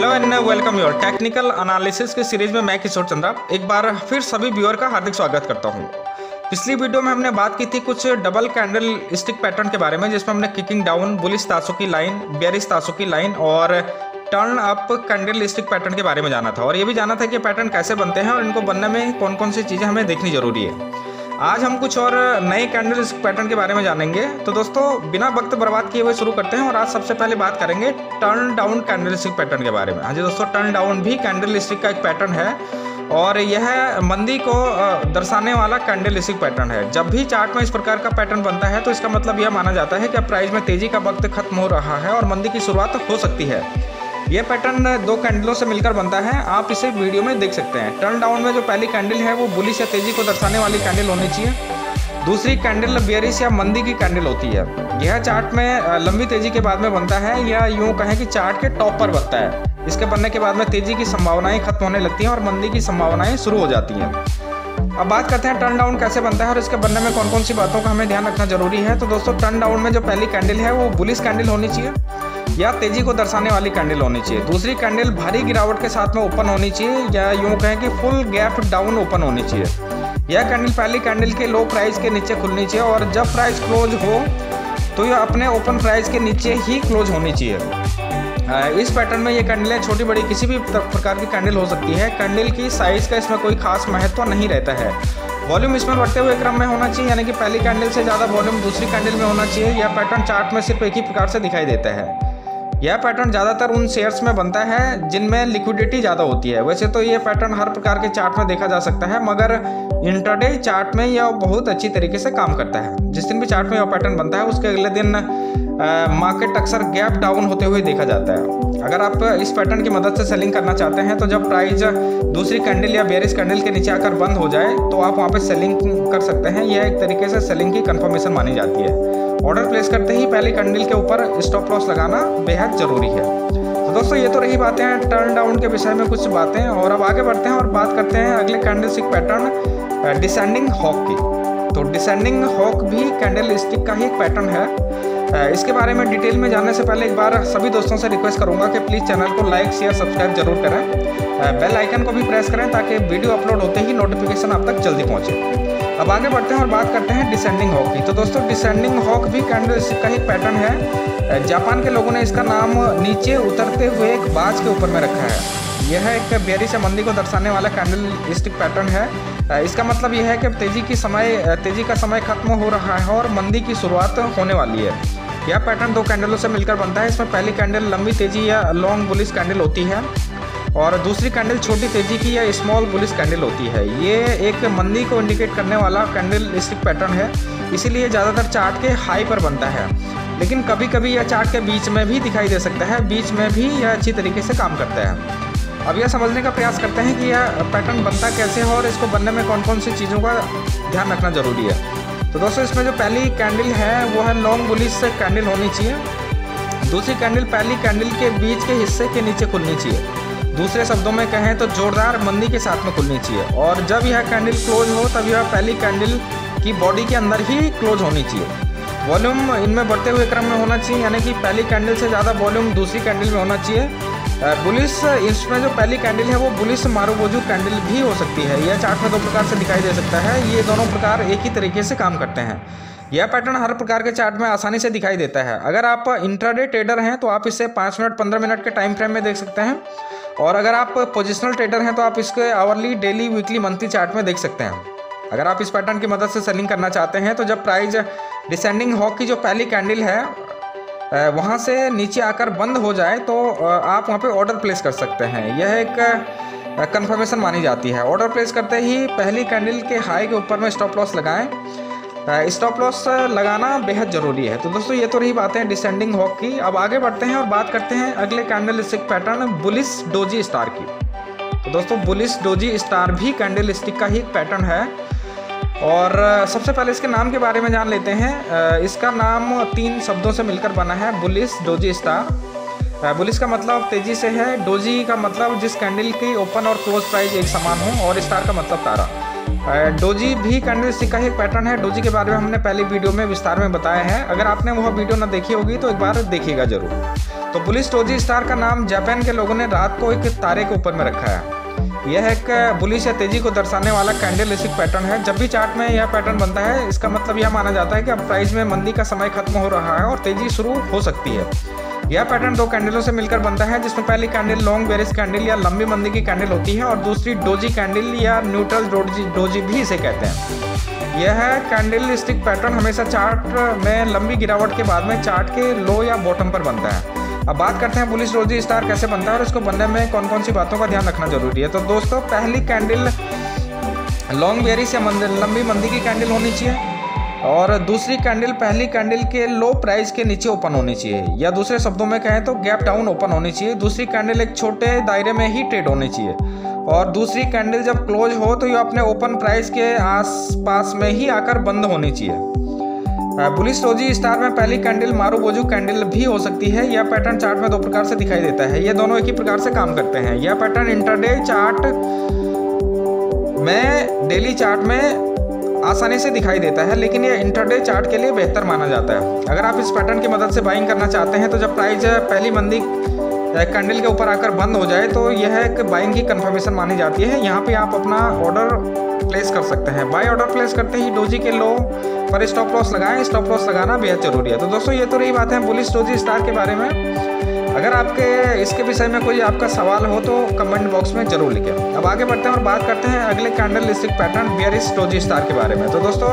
Hello and welcome your technical analysis की series में मैं किशोर चंद्रा एक बार फिर सभी व्यूअर का हार्दिक स्वागत करता हूं। पिछली वीडियो में हमने बात की थी कुछ डबल कैंडल स्टिक पैटर्न के बारे में, जिसमें हमने किकिंग डाउन, बुलिश तासों की लाइन, बेयरिश तासों की लाइन और turn up candle stick pattern के बारे में जाना था, और ये भी जाना था कि पैटर्न कैसे बनते हैं और इनको बनने में कौन कौन सी चीज़ें हमें देखनी जरूरी है। आज हम कुछ और नए कैंडल स्टिक पैटर्न के बारे में जानेंगे। तो दोस्तों बिना वक्त बर्बाद किए हुए शुरू करते हैं, और आज सबसे पहले बात करेंगे turn down candle stick pattern के बारे में। हाँ जी दोस्तों, टर्न डाउन भी कैंडल स्टिक का एक पैटर्न है, और यह मंदी को दर्शाने वाला कैंडल स्टिक पैटर्न है। जब भी चार्ट में इस प्रकार का पैटर्न बनता है तो इसका मतलब यह माना जाता है कि अब प्राइस में तेजी का वक्त खत्म हो रहा है और मंदी की शुरुआत हो सकती है। यह पैटर्न दो कैंडलों से मिलकर बनता है, आप इसे वीडियो में देख सकते हैं। टर्न डाउन में जो पहली कैंडल है वो बुलिश या तेजी को दर्शाने वाली कैंडल होनी चाहिए। दूसरी कैंडल बेयरिश या मंदी की कैंडल होती है। यह चार्ट में लंबी तेजी के बाद में बनता है, या यूं कहें कि चार्ट के टॉप पर बनता है। इसके बनने के बाद में तेजी की संभावनाएं खत्म होने लगती हैं और मंदी की संभावनाएं शुरू हो जाती हैं। अब बात करते हैं टर्न डाउन कैसे बनता है और इसके बनने में कौन कौन सी बातों का हमें ध्यान रखना जरूरी है। तो दोस्तों टर्न डाउन में जो पहली कैंडल है वो बुलिश कैंडल होनी चाहिए या तेजी को दर्शाने वाली कैंडल होनी चाहिए। दूसरी कैंडल भारी गिरावट के साथ में ओपन होनी चाहिए, या यूं कहें कि फुल गैप डाउन ओपन होनी चाहिए। यह कैंडल पहली कैंडल के लो प्राइस के नीचे खुलनी चाहिए, और जब प्राइस क्लोज हो तो यह अपने ओपन प्राइस के नीचे ही क्लोज होनी चाहिए। इस पैटर्न में ये कैंडलें छोटी बड़ी किसी भी प्रकार की कैंडल हो सकती है। कैंडल की साइज का इसमें कोई खास महत्व नहीं रहता है। वॉल्यूम इसमें बढ़ते हुए क्रम में होना चाहिए, यानी कि पहली कैंडल से ज़्यादा वॉल्यूम दूसरी कैंडल में होना चाहिए। यह पैटर्न चार्ट में सिर्फ एक ही प्रकार से दिखाई देता है। यह पैटर्न ज़्यादातर उन शेयर्स में बनता है जिनमें लिक्विडिटी ज़्यादा होती है। वैसे तो ये पैटर्न हर प्रकार के चार्ट में देखा जा सकता है, मगर इंट्राडे चार्ट में यह बहुत अच्छी तरीके से काम करता है। जिस दिन भी चार्ट में यह पैटर्न बनता है उसके अगले दिन मार्केट अक्सर गैप डाउन होते हुए देखा जाता है। अगर आप इस पैटर्न की मदद से सेलिंग करना चाहते हैं तो जब प्राइस दूसरी कैंडल या बेयरिश कैंडल के नीचे आकर बंद हो जाए तो आप वहाँ पे सेलिंग कर सकते हैं। यह एक तरीके से सेलिंग की कंफर्मेशन मानी जाती है। ऑर्डर प्लेस करते ही पहली कैंडल के ऊपर स्टॉप लॉस लगाना बेहद ज़रूरी है। तो दोस्तों ये तो रही बातें हैं टर्न डाउन के विषय में कुछ बातें, और अब आगे बढ़ते हैं और बात करते हैं अगले candle stick pattern descending hawk की। तो डिसेंडिंग हॉक भी कैंडल स्टिक का ही एक पैटर्न है। इसके बारे में डिटेल में जानने से पहले एक बार सभी दोस्तों से रिक्वेस्ट करूंगा कि प्लीज़ चैनल को लाइक शेयर सब्सक्राइब जरूर करें। बेल आइकन को भी प्रेस करें ताकि वीडियो अपलोड होते ही नोटिफिकेशन आप तक जल्दी पहुंचे। अब आगे बढ़ते हैं और बात करते हैं डिसेंडिंग हॉक की। तो दोस्तों डिसेंडिंग हॉक भी कैंडल स्टिक का ही पैटर्न है। जापान के लोगों ने इसका नाम नीचे उतरते हुए एक बाज के ऊपर में रखा है। यह एक बेयरिश या मंदी को दर्शाने वाला कैंडल स्टिक पैटर्न है। इसका मतलब यह है कि तेजी का समय खत्म हो रहा है और मंदी की शुरुआत होने वाली है। यह पैटर्न दो कैंडलों से मिलकर बनता है। इसमें पहली कैंडल लंबी तेजी या लॉन्ग बुलिश कैंडल होती है, और दूसरी कैंडल छोटी तेजी की या स्मॉल बुलिश कैंडल होती है। ये एक मंदी को इंडिकेट करने वाला कैंडल स्टिक पैटर्न है, इसीलिए ज़्यादातर चार्ट के हाई पर बनता है, लेकिन कभी कभी यह चार्ट के बीच में भी दिखाई दे सकता है। बीच में भी यह अच्छी तरीके से काम करता है। अब यह समझने का प्रयास करते हैं कि यह पैटर्न बनता कैसे है और इसको बनने में कौन कौन सी चीज़ों का ध्यान रखना जरूरी है। तो दोस्तों इसमें जो पहली कैंडल है वो है लॉन्ग बुलिश कैंडल होनी चाहिए। दूसरी कैंडल पहली कैंडल के बीच के हिस्से के नीचे खुलनी चाहिए। दूसरे शब्दों में कहें तो जोरदार मंदी के साथ में खुलनी चाहिए, और जब यह कैंडल क्लोज हो तब यह पहली कैंडल की बॉडी के अंदर ही क्लोज होनी चाहिए। वॉल्यूम इनमें बढ़ते हुए क्रम में होना चाहिए, यानी कि पहली कैंडल से ज़्यादा वॉल्यूम दूसरी कैंडल में होना चाहिए। बुलिश इसमें जो पहली कैंडल है वो बुलिश मारूबोजू कैंडल भी हो सकती है। यह चार्ट में दो प्रकार से दिखाई दे सकता है। ये दोनों प्रकार एक ही तरीके से काम करते हैं। यह पैटर्न हर प्रकार के चार्ट में आसानी से दिखाई देता है। अगर आप इंट्राडे ट्रेडर हैं तो आप इसे 5 मिनट 15 मिनट के टाइम फ्रेम में देख सकते हैं, और अगर आप पोजिशनल ट्रेडर हैं तो आप इसके hourly, daily, weekly, monthly chart में देख सकते हैं। अगर आप इस पैटर्न की मदद से सेलिंग करना चाहते हैं तो जब प्राइस डिसेंडिंग हॉक की जो पहली कैंडल है वहाँ से नीचे आकर बंद हो जाए तो आप वहाँ पे ऑर्डर प्लेस कर सकते हैं। यह एक कंफर्मेशन मानी जाती है। ऑर्डर प्लेस करते ही पहली कैंडल के हाई के ऊपर में स्टॉप लॉस लगाएं। स्टॉप लॉस लगाना बेहद ज़रूरी है। तो दोस्तों ये तो रही बातें डिसेंडिंग हॉक की। अब आगे बढ़ते हैं और बात करते हैं अगले candle stick pattern bullish doji star की। तो दोस्तों बुलिश डोजी स्टार भी कैंडल स्टिक का ही एक पैटर्न है, और सबसे पहले इसके नाम के बारे में जान लेते हैं। इसका नाम 3 शब्दों से मिलकर बना है, बुलिश डोजी स्टार। बुलिश का मतलब तेजी से है, डोजी का मतलब जिस कैंडल की ओपन और क्लोज प्राइस एक समान हो, और स्टार का मतलब तारा। डोजी भी कैंडल स्टिक का ही एक पैटर्न है। डोजी के बारे में हमने पहली वीडियो में विस्तार में बताया है। अगर आपने वह वीडियो ना देखी होगी तो एक बार देखिएगा जरूर। तो बुलिश डोजी स्टार का नाम जापान के लोगों ने रात को एक तारे के ऊपर में रखा है। यह एक बुलिश या तेजी को दर्शाने वाला कैंडल स्टिक पैटर्न है। जब भी चार्ट में यह पैटर्न बनता है, इसका मतलब यह माना जाता है कि अब प्राइस में मंदी का समय खत्म हो रहा है और तेजी शुरू हो सकती है। यह पैटर्न दो कैंडलों से मिलकर बनता है, जिसमें पहली कैंडल लॉन्ग बेरिश कैंडल या लंबी मंदी की कैंडल होती है और दूसरी डोजी कैंडल या न्यूट्रल डोजी भी इसे कहते हैं। यह कैंडल स्टिक पैटर्न हमेशा चार्ट में लंबी गिरावट के बाद में चार्ट के लो या बॉटम पर बनता है। अब बात करते हैं बुलिश डोजी स्टार कैसे बनता है और इसको बनने में कौन कौन सी बातों का ध्यान रखना जरूरी है। तो दोस्तों, पहली कैंडल लॉन्ग बेरिश या लंबी मंदी की कैंडल होनी चाहिए और दूसरी कैंडल पहली कैंडल के लो प्राइस के नीचे ओपन होनी चाहिए, या दूसरे शब्दों में कहें तो गैप डाउन ओपन होनी चाहिए। दूसरी कैंडल एक छोटे दायरे में ही ट्रेड होनी चाहिए और दूसरी कैंडल जब क्लोज हो तो ये अपने ओपन प्राइस के आसपास में ही आकर बंद होनी चाहिए। बुलिश डोजी स्टार में पहली कैंडल मारुबोजू कैंडल भी हो सकती है। यह पैटर्न चार्ट में दो प्रकार से दिखाई देता है। ये दोनों एक ही प्रकार से काम करते हैं। यह पैटर्न इंटरडे चार्ट में डेली चार्ट में आसानी से दिखाई देता है, लेकिन यह इंटरडे चार्ट के लिए बेहतर माना जाता है। अगर आप इस पैटर्न की मदद से बाइंग करना चाहते हैं तो जब प्राइस पहली मंदी कैंडल के ऊपर आकर बंद हो जाए तो यह एक बाइंग की कंफर्मेशन मानी जाती है। यहाँ पे आप अपना ऑर्डर प्लेस कर सकते हैं। बाय ऑर्डर प्लेस करते ही डोजी के लो पर स्टॉप लॉस लगाएं। स्टॉप लॉस लगाना बेहद जरूरी है। तो दोस्तों, ये तो रही बात है बुलिश डोजी स्टार के बारे में। अगर आपके इसके विषय में कोई आपका सवाल हो तो कमेंट बॉक्स में जरूर लिखें। अब आगे बढ़ते हैं और बात करते हैं अगले candle stick pattern bearish doji star के बारे में। तो दोस्तों,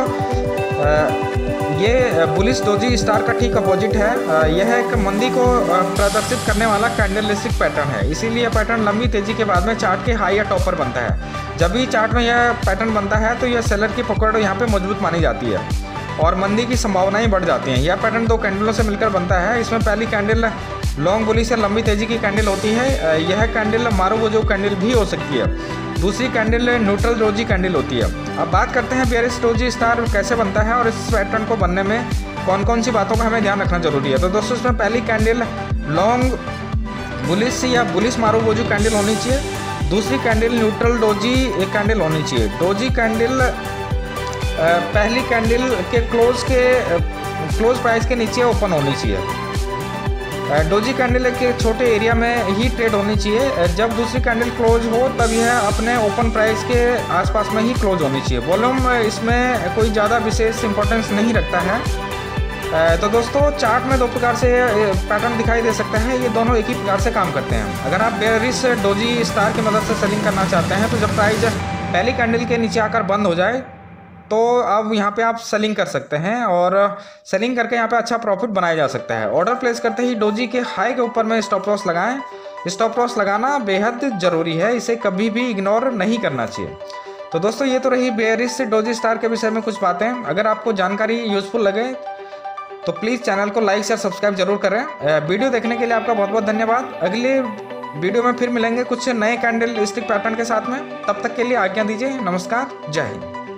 ये बुलिश डोजी स्टार का ठीक अपोजिट है। यह एक मंदी को प्रदर्शित करने वाला कैंडल स्टिक पैटर्न है। इसीलिए यह पैटर्न लंबी तेजी के बाद में चार्ट के हाई या टॉप पर बनता है। जब भी चार्ट में यह पैटर्न बनता है तो यह सेलर की पकड़ यहाँ पे मजबूत मानी जाती है और मंदी की संभावनाएं बढ़ जाती हैं। यह पैटर्न दो कैंडलों से मिलकर बनता है। इसमें पहली कैंडल लॉन्ग बुलिश या लंबी तेजी की कैंडल होती है। यह कैंडल मारुबोजू कैंडल भी हो सकती है। दूसरी कैंडल न्यूट्रल डोजी कैंडल होती है। अब बात करते हैं बेयरिश डोजी स्टार कैसे बनता है और इस पैटर्न को बनने में कौन कौन सी बातों का हमें ध्यान रखना जरूरी है। तो दोस्तों, इसमें पहली कैंडल लॉन्ग बुलिश या बुलिश मारुबोजू कैंडल होनी चाहिए। दूसरी कैंडल न्यूट्रल डोजी एक कैंडल होनी चाहिए। डोजी कैंडल पहली कैंडल के क्लोज प्राइस के नीचे ओपन होनी चाहिए। डोजी कैंडल एक छोटे एरिया में ही ट्रेड होनी चाहिए। जब दूसरी कैंडल क्लोज हो तब यह अपने ओपन प्राइस के आसपास में ही क्लोज होनी चाहिए। वॉल्यूम इसमें कोई ज़्यादा विशेष इंपॉर्टेंस नहीं रखता है। तो दोस्तों, चार्ट में दो प्रकार से पैटर्न दिखाई दे सकते हैं। ये दोनों एक ही प्रकार से काम करते हैं। अगर आप बेयरिश डोजी स्टार की मदद से सेलिंग करना चाहते हैं तो जब प्राइस पहली कैंडल के नीचे आकर बंद हो जाए तो अब यहाँ पे आप सेलिंग कर सकते हैं और सेलिंग करके यहाँ पे अच्छा प्रॉफिट बनाया जा सकता है। ऑर्डर प्लेस करते ही डोजी के हाई के ऊपर में स्टॉप लॉस लगाएं। स्टॉप लॉस लगाना बेहद ज़रूरी है, इसे कभी भी इग्नोर नहीं करना चाहिए। तो दोस्तों, ये तो रही बेयरिश डोजी स्टार के विषय में कुछ बातें। अगर आपको जानकारी यूजफुल लगे तो प्लीज़ चैनल को लाइक शेयर सब्सक्राइब जरूर करें। वीडियो देखने के लिए आपका बहुत बहुत धन्यवाद। अगले वीडियो में फिर मिलेंगे कुछ नए कैंडल स्टिक पैटर्न के साथ में। तब तक के लिए आज्ञा दीजिए। नमस्कार, जय हिंद।